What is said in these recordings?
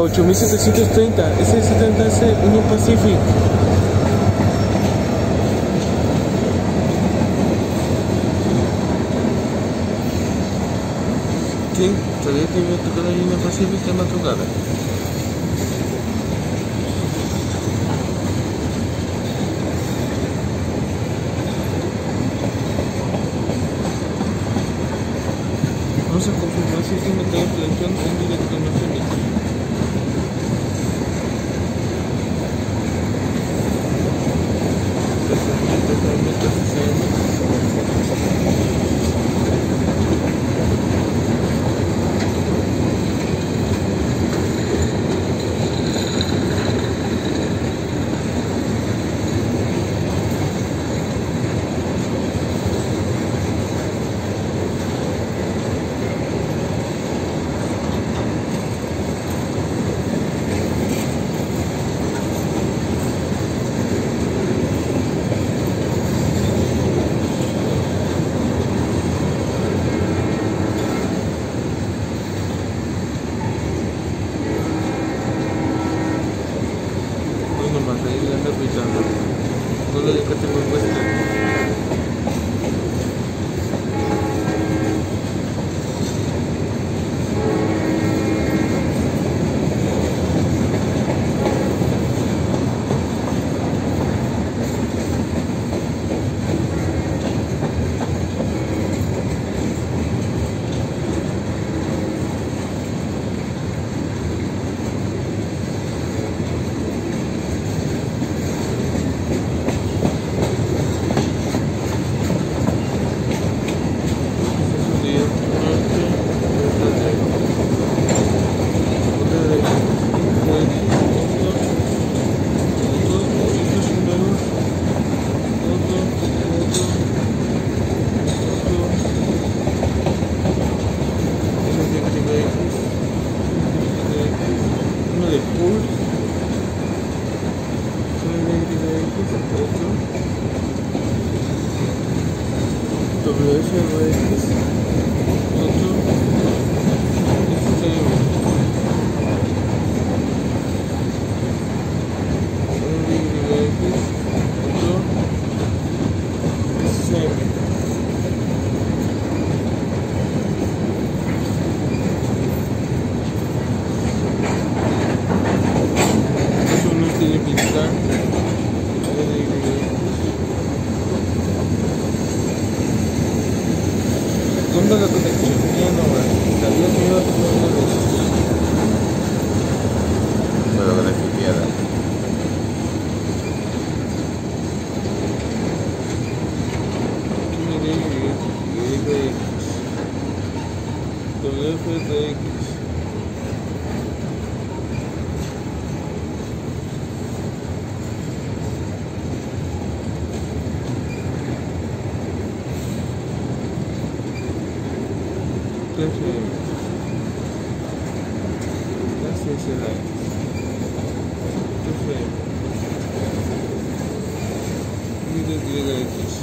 8730, S70S Union Pacific. Sí, sabía que iba a tocar la Union Pacific en madrugada. Vamos a confirmar si es un método de selección en directo no se emite. ¿Dónde la conexión? Ya no va. Sabía que iba a tomar una de esas. Pero beneficiada. WFDX. Gracias, Elay. YX.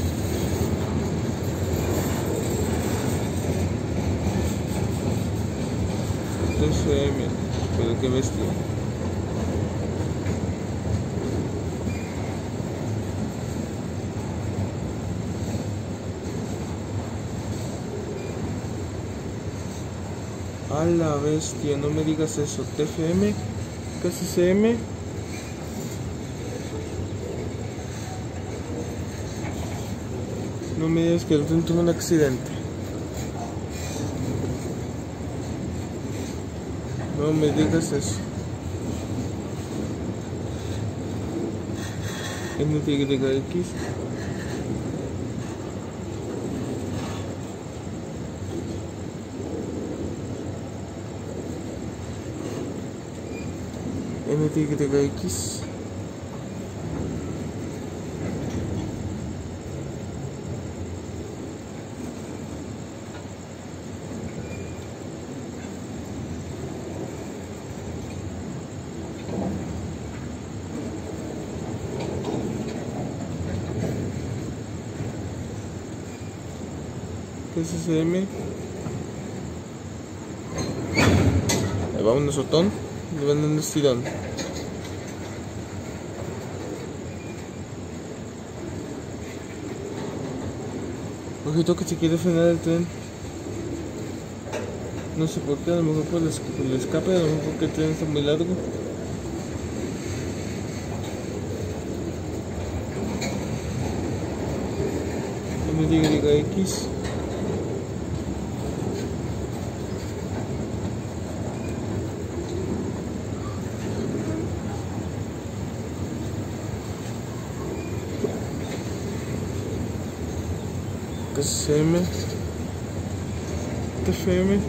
TFM, pero qué bestia. A la bestia, no me digas eso. TFM, KCM. No me digas que el tren tuvo un accidente. No me digas eso. NTYX. NTYX. SSM. Vámonos, Otón. Le van dando estirón. Ojito que se quiere frenar el tren. No sé por qué, a lo mejor por el escape, a lo mejor porque el tren está muy largo. MYX. KCM. TFM.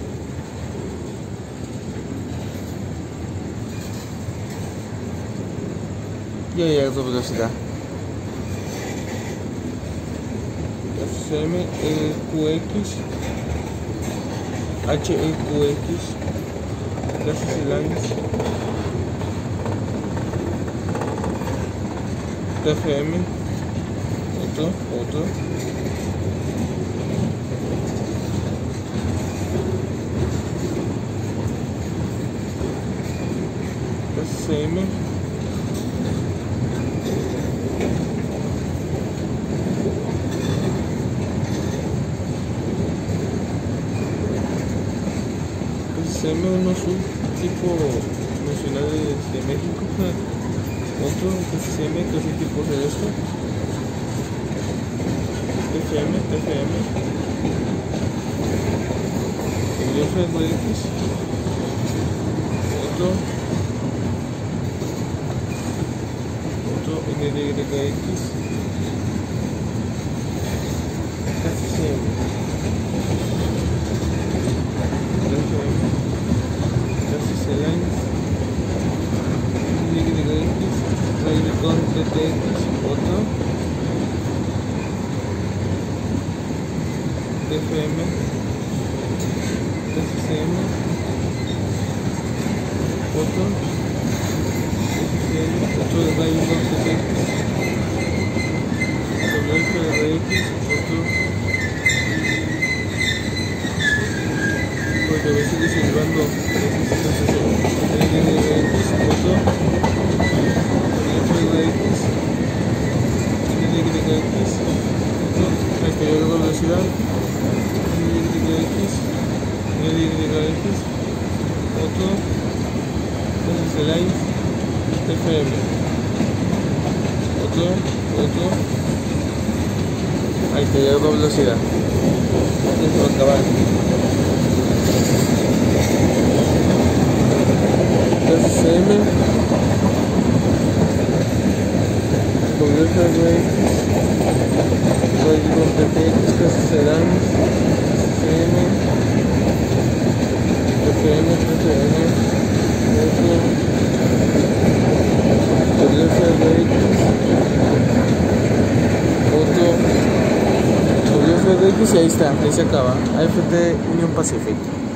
Y ahí algo de velocidad. KCM, EQX, HEQX, Clases Lines, TFM, otro. KCM, uno tipo nacional de México, otro KCM que es el tipo celeste, TFM, FX, otro NYX, KCM, TTX, otro TFM, TCM, otro de Rayo TTX, WFRX, otro porque a veces sigue silbando otro mayor velocidad, NYX, otro, Lines, FM, otro, ahí te lleva velocidad, ya se va a acabar. KCM, WFRX, código TTX, Castellán, CM, TPM, WFRX y ahí está, ahí se acaba. AFT Union Pacific.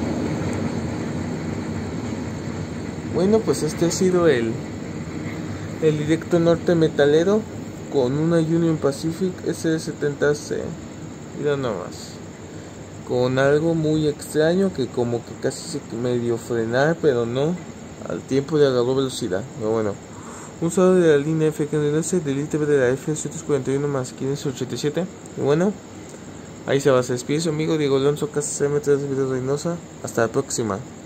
Bueno, pues este ha sido el directo norte metalero con una Union Pacific S70C. Mira nomás, con algo muy extraño que como que casi se medio frenar, pero no, al tiempo le agarró velocidad. Pero bueno, un saludo de la línea FKNS del ITV de la F141 más 587. Y bueno, ahí se va a despedir su amigo Diego Alonso KCM 3 de Reynosa. Hasta la próxima.